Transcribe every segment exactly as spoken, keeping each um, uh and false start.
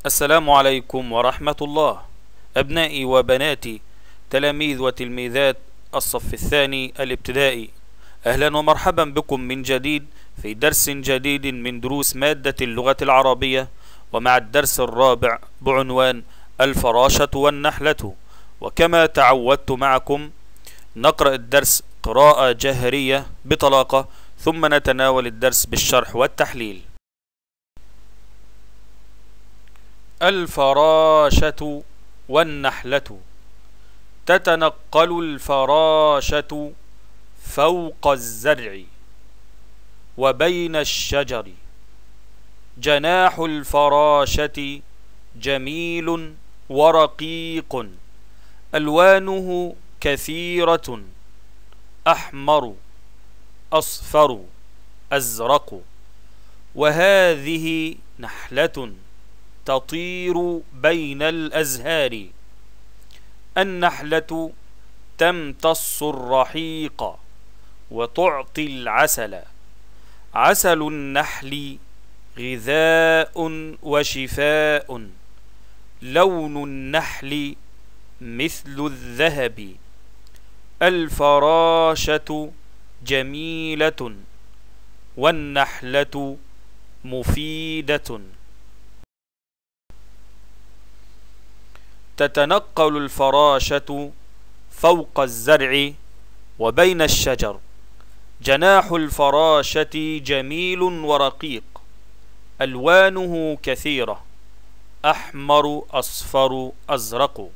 السلام عليكم ورحمة الله. أبنائي وبناتي تلاميذ وتلميذات الصف الثاني الابتدائي، أهلا ومرحبا بكم من جديد في درس جديد من دروس مادة اللغة العربية، ومع الدرس الرابع بعنوان الفراشة والنحلة. وكما تعودت معكم نقرأ الدرس قراءة جهرية بطلاقة، ثم نتناول الدرس بالشرح والتحليل. الفراشة والنحلة. تتنقل الفراشة فوق الزرع وبين الشجر. جناح الفراشة جميل ورقيق، ألوانه كثيرة، أحمر، أصفر، أزرق. وهذه نحلة تطير بين الأزهار. النحلة تمتص الرحيق وتعطي العسل. عسل النحل غذاء وشفاء. لون النحل مثل الذهب. الفراشة جميلة والنحلة مفيدة. تتنقل الفراشة فوق الزرع وبين الشجر. جناح الفراشة جميل ورقيق، ألوانه كثيرة، أحمر، أصفر، أزرق.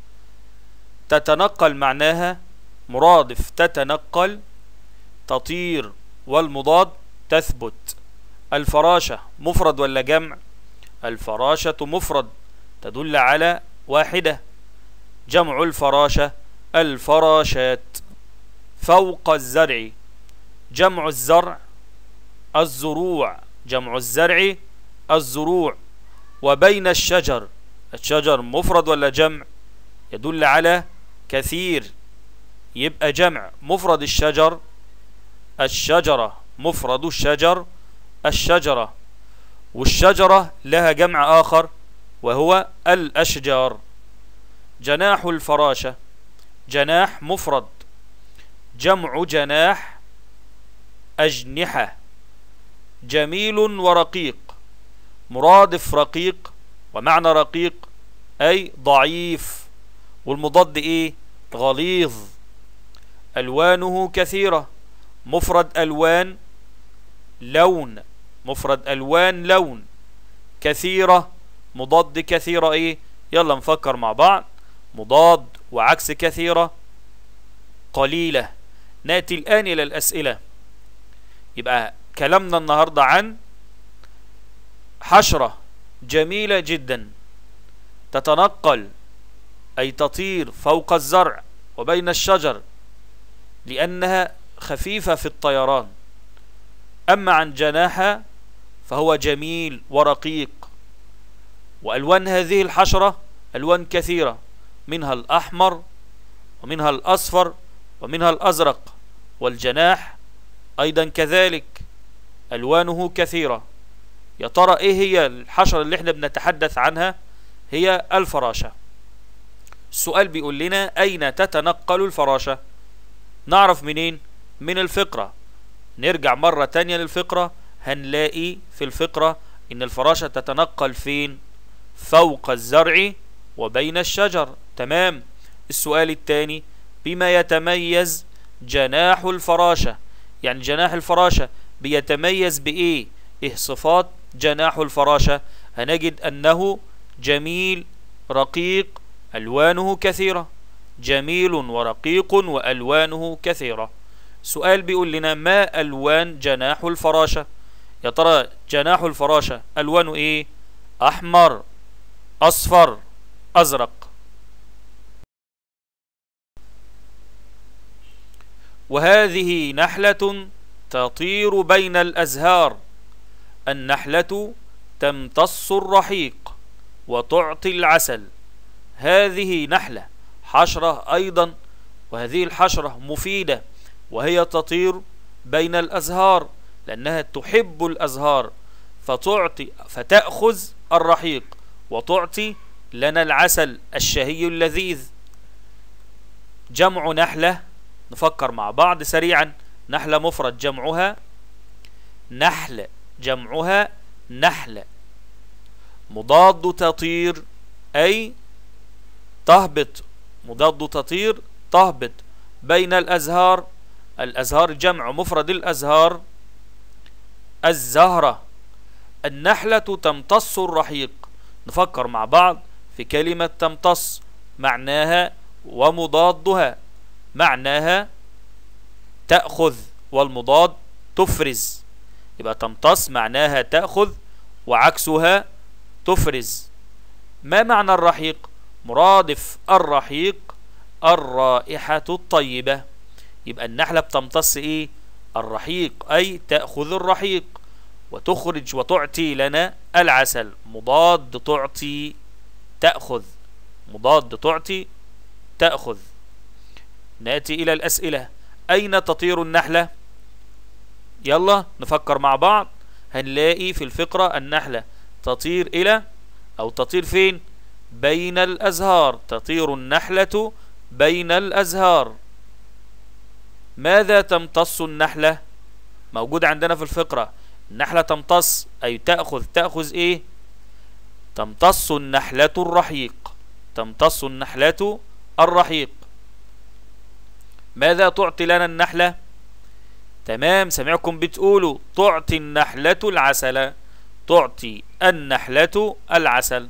تتنقل معناها مرادف تتنقل تطير، والمضاد تثبت. الفراشة مفرد ولا جمع؟ الفراشة مفرد تدل على واحدة. جمع الفراشة الفراشات. فوق الزرع جمع الزرع الزروع. جمع الزرع الزروع. وبين الشجر، الشجر مفرد ولا جمع؟ يدل على كثير، يبقى جمع. مفرد الشجر الشجرة. مفرد الشجر الشجرة. والشجرة لها جمع آخر وهو الأشجار. جناح الفراشة جناح مفرد. جمع جناح أجنحة. جميل ورقيق، مرادف رقيق، ومعنى رقيق أي ضعيف، والمضاد إيه؟ غليظ. ألوانه كثيرة. مفرد ألوان لون. مفرد ألوان لون. كثيرة مضاد كثيرة إيه؟ يلا نفكر مع بعض. مضاد وعكس كثيرة قليلة. نأتي الآن إلى الأسئلة. يبقى كلامنا النهاردة عن حشرة جميلة جدا تتنقل أي تطير فوق الزرع وبين الشجر لأنها خفيفة في الطيران. أما عن جناحها فهو جميل ورقيق. وألوان هذه الحشرة ألوان كثيرة، منها الأحمر ومنها الأصفر ومنها الأزرق. والجناح أيضا كذلك ألوانه كثيرة. يا ترى إيه هي الحشرة اللي احنا بنتحدث عنها؟ هي الفراشة. السؤال بيقول لنا أين تتنقل الفراشة؟ نعرف منين؟ من الفقرة. نرجع مرة تانية للفقرة، هنلاقي في الفقرة إن الفراشة تتنقل فين؟ فوق الزرع وبين الشجر. تمام. السؤال الثاني، بما يتميز جناح الفراشة؟ يعني جناح الفراشة بيتميز بإيه؟ إيه صفات جناح الفراشة؟ هنجد أنه جميل رقيق، ألوانه كثيرة. جميل ورقيق وألوانه كثيرة. سؤال بيقول لنا ما ألوان جناح الفراشة؟ يا ترى جناح الفراشة ألوانه إيه؟ أحمر، أصفر، أزرق. وهذه نحلة تطير بين الأزهار. النحلة تمتص الرحيق وتعطي العسل. هذه نحلة حشرة أيضا، وهذه الحشرة مفيدة، وهي تطير بين الأزهار لأنها تحب الأزهار فتعطي فتأخذ الرحيق وتعطي لنا العسل الشهي اللذيذ. جمع نحلة، نفكر مع بعض سريعا. نحلة مفرد جمعها نحل، جمعها نحلة. مضاد تطير أي تهبط، مضاد تطير تهبط بين الأزهار. الأزهار جمع مفرد الأزهار الزهرة. النحلة تمتص الرحيق. نفكر مع بعض في كلمة تمتص، معناها ومضادها. معناها تأخذ، والمضاد تفرز. يبقى تمتص معناها تأخذ، وعكسها تفرز. ما معنى الرحيق؟ مرادف الرحيق الرائحة الطيبة. يبقى النحلة بتمتص ايه؟ الرحيق، اي تأخذ الرحيق وتخرج وتعطي لنا العسل. مضاد تعطي تأخذ، مضاد تعطي تأخذ. نأتي إلى الأسئلة. أين تطير النحلة؟ يلا نفكر مع بعض. هنلاقي في الفقرة النحلة تطير إلى أو تطير فين؟ بين الأزهار. تطير النحلة بين الأزهار. ماذا تمتص النحلة؟ موجود عندنا في الفقرة. النحلة تمتص أي تأخذ. تأخذ إيه؟ تمتص النحلة الرحيق. تمتص النحلة الرحيق. ماذا تعطي لنا النحلة؟ تمام، سمعكم بتقولوا تعطي النحلة العسل. تعطي النحلة العسل.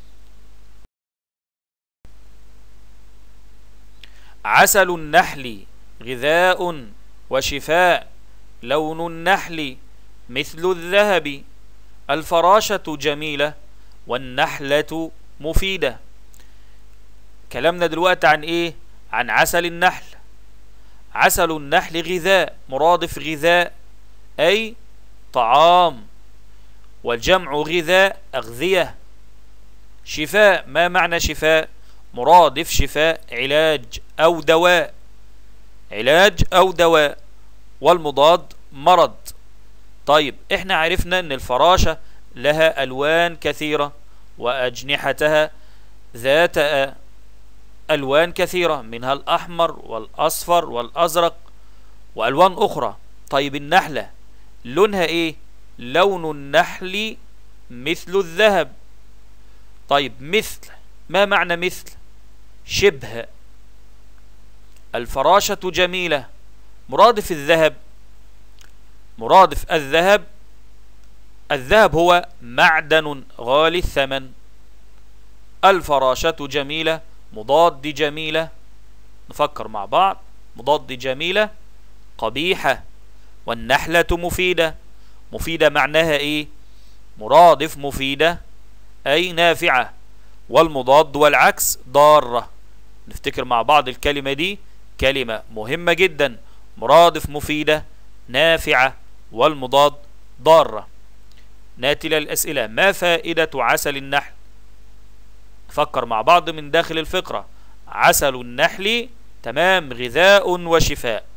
عسل النحل غذاء وشفاء. لون النحل مثل الذهب. الفراشة جميلة والنحلة مفيدة. كلامنا دلوقتي عن ايه؟ عن عسل النحل. عسل النحل غذاء، مرادف غذاء أي طعام، والجمع غذاء أغذية. شفاء، ما معنى شفاء؟ مرادف شفاء علاج أو دواء. علاج أو دواء، والمضاد مرض. طيب احنا عرفنا ان الفراشة لها ألوان كثيرة، وأجنحتها ذات ألوان كثيرة، منها الأحمر والأصفر والأزرق وألوان أخرى. طيب النحلة لونها إيه؟ لون النحل مثل الذهب. طيب مثل، ما معنى مثل؟ شبه. الفراشة جميلة. مرادف الذهب، مرادف الذهب، الذهب هو معدن غالي الثمن. الفراشة جميلة، مضاد جميلة. نفكر مع بعض. مضاد جميلة قبيحة. والنحلة مفيدة. مفيدة معناها ايه؟ مرادف مفيدة اي نافعة، والمضاد والعكس ضارة. نفتكر مع بعض الكلمة دي، كلمة مهمة جدا. مرادف مفيدة نافعة، والمضاد ضارة. ناتي للأسئلة. ما فائدة عسل النحل؟ فكر مع بعض من داخل الفقرة. عسل النحل تمام غذاء وشفاء.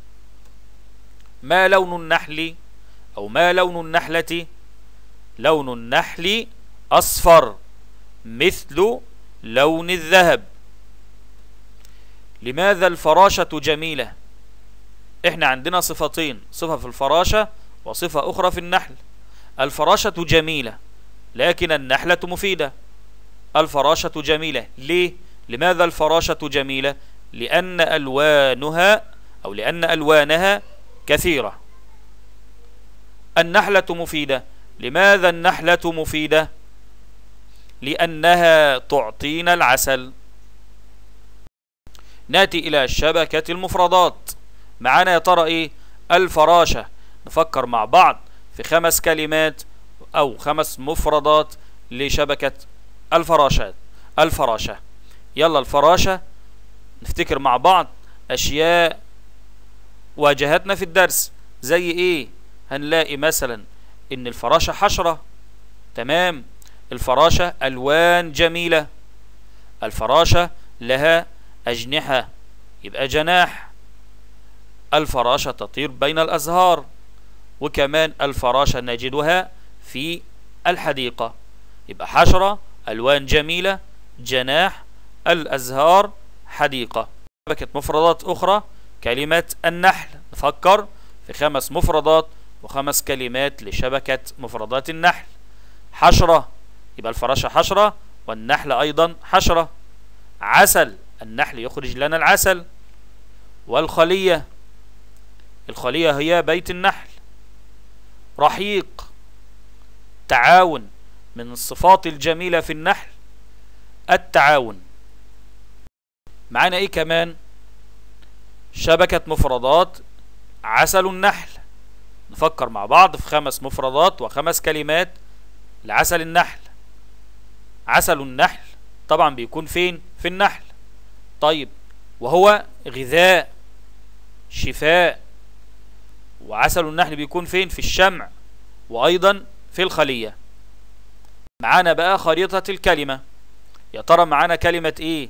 ما لون النحل أو ما لون النحلة؟ لون النحل أصفر مثل لون الذهب. لماذا الفراشة جميلة؟ احنا عندنا صفتين، صفة في الفراشة وصفة أخرى في النحل. الفراشة جميلة لكن النحلة مفيدة. الفراشة جميلة ليه؟ لماذا الفراشة جميلة؟ لأن ألوانها أو لأن ألوانها كثيرة. النحلة مفيدة. لماذا النحلة مفيدة؟ لأنها تعطينا العسل. نأتي إلى شبكة المفردات. معانا يا ترى إيه؟ الفراشة. نفكر مع بعض في خمس كلمات أو خمس مفردات لشبكة الفراشات. الفراشة، يلا الفراشة نفتكر مع بعض أشياء واجهتنا في الدرس. زي إيه؟ هنلاقي مثلا إن الفراشة حشرة. تمام. الفراشة ألوان جميلة. الفراشة لها أجنحة، يبقى جناح. الفراشة تطير بين الأزهار. وكمان الفراشة نجدها في الحديقة، يبقى حشرة ألوان جميلة، جناح، الأزهار، حديقة. شبكة مفردات أخرى كلمة النحل. نفكر في خمس مفردات وخمس كلمات لشبكة مفردات النحل. حشرة، يبقى الفراشة حشرة والنحل أيضا حشرة. عسل، النحل يخرج لنا العسل. والخلية، الخلية هي بيت النحل. رحيق، تعاون، من الصفات الجميلة في النحل التعاون. معانا ايه كمان؟ شبكة مفردات عسل النحل. نفكر مع بعض في خمس مفردات وخمس كلمات لعسل النحل. عسل النحل طبعا بيكون فين؟ في النحل. طيب، وهو غذاء، شفاء. وعسل النحل بيكون فين؟ في الشمع وأيضا في الخلية. معانا بقى خريطة الكلمة. يا ترى معانا كلمة ايه؟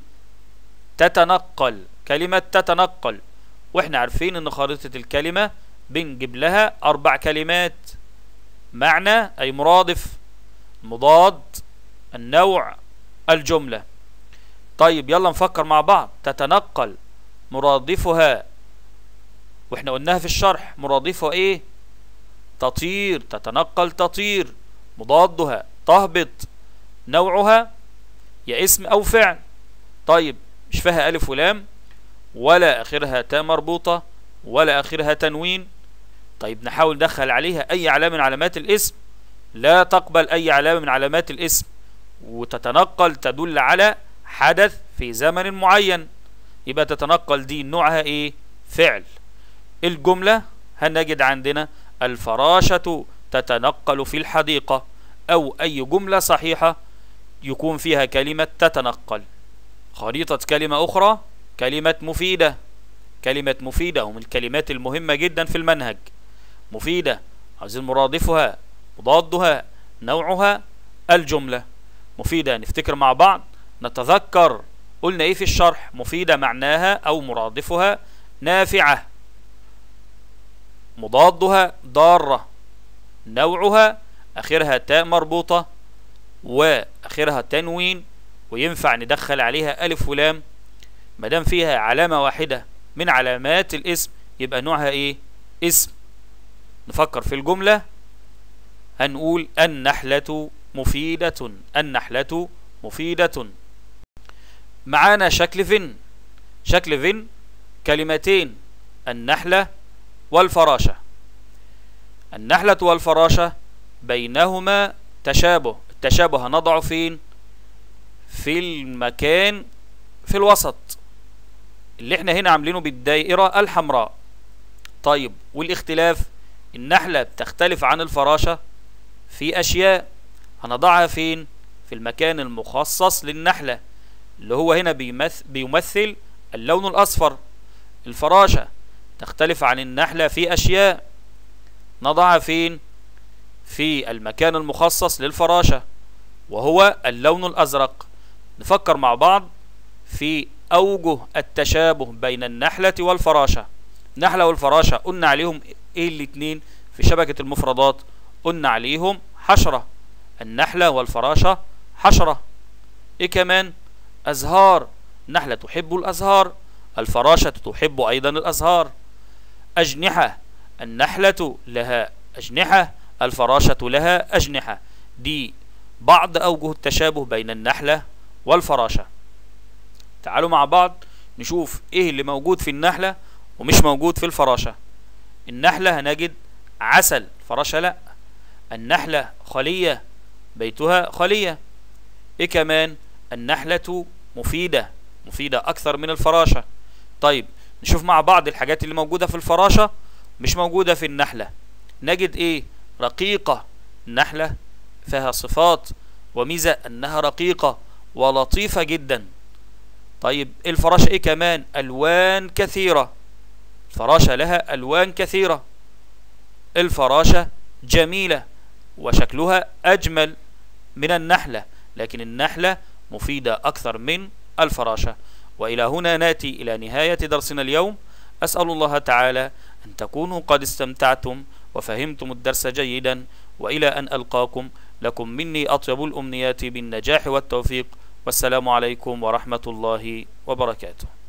تتنقل، كلمة تتنقل. واحنا عارفين ان خريطة الكلمة بنجيب لها اربع كلمات: معنى اي مرادف، مضاد، النوع، الجملة. طيب يلا نفكر مع بعض. تتنقل مرادفها، واحنا قلناها في الشرح، مرادفها ايه؟ تطير، تتنقل تطير. مضادها تهبط. نوعها يا اسم او فعل. طيب مش فيها الف ولام ولا اخرها تاء مربوطة ولا اخرها تنوين. طيب نحاول ندخل عليها اي علامة من علامات الاسم. لا تقبل اي علامة من علامات الاسم. وتتنقل تدل على حدث في زمن معين، يبقى تتنقل دي نوعها ايه؟ فعل. الجملة هنجد عندنا الفراشة تتنقل في الحديقة، او اي جملة صحيحة يكون فيها كلمة تتنقل. خريطة كلمة اخرى كلمة مفيدة. كلمة مفيدة ومن الكلمات المهمة جدا في المنهج. مفيدة عايزين مرادفها، مضادها، نوعها، الجملة. مفيدة نفتكر مع بعض، نتذكر قلنا ايه في الشرح. مفيدة معناها او مرادفها نافعة. مضادها ضارة. نوعها اخرها تاء مربوطة واخرها تنوين، وينفع ندخل عليها الف ولام. مادام فيها علامة واحدة من علامات الاسم يبقى نوعها ايه؟ اسم. نفكر في الجملة، هنقول النحلة مفيدة. النحلة مفيدة. معانا شكل فن. شكل فن كلمتين: النحلة والفراشة. النحلة والفراشة بينهما تشابه. التشابه هنضعه فين؟ في المكان في الوسط اللي احنا هنا عاملينه بالدائرة الحمراء. طيب والاختلاف، النحلة بتختلف عن الفراشة في أشياء. هنضعها فين؟ في المكان المخصص للنحلة اللي هو هنا بيمثل, بيمثل اللون الأصفر. الفراشة تختلف عن النحلة في أشياء، نضعها فين؟ في المكان المخصص للفراشة وهو اللون الأزرق. نفكر مع بعض في أوجه التشابه بين النحلة والفراشة. النحلة والفراشة قلنا عليهم ايه الاتنين في شبكة المفردات؟ قلنا عليهم حشرة. النحلة والفراشة حشرة. ايه كمان؟ أزهار. النحلة تحب الأزهار، الفراشة تحب أيضا الأزهار. أجنحة. النحلة لها أجنحة، الفراشة لها أجنحة. دي بعض أوجه التشابه بين النحلة والفراشة. تعالوا مع بعض نشوف ايه اللي موجود في النحلة ومش موجود في الفراشة. النحلة هنجد عسل، الفراشة لا. النحلة خلية، بيتها خلية. ايه كمان؟ النحلة مفيدة، مفيدة أكثر من الفراشة. طيب نشوف مع بعض الحاجات اللي موجودة في الفراشة مش موجودة في النحلة. نجد ايه؟ رقيقة. النحلة فيها صفات وميزة انها رقيقة ولطيفة جدا. طيب الفراشة ايه كمان؟ ألوان كثيرة. الفراشة لها ألوان كثيرة. الفراشة جميلة وشكلها أجمل من النحلة، لكن النحلة مفيدة أكثر من الفراشة. وإلى هنا نأتي إلى نهاية درسنا اليوم. أسأل الله تعالى أن تكونوا قد استمتعتم وفهمتم الدرس جيدا، وإلى أن ألقاكم لكم مني أطيب الأمنيات بالنجاح والتوفيق، والسلام عليكم ورحمة الله وبركاته.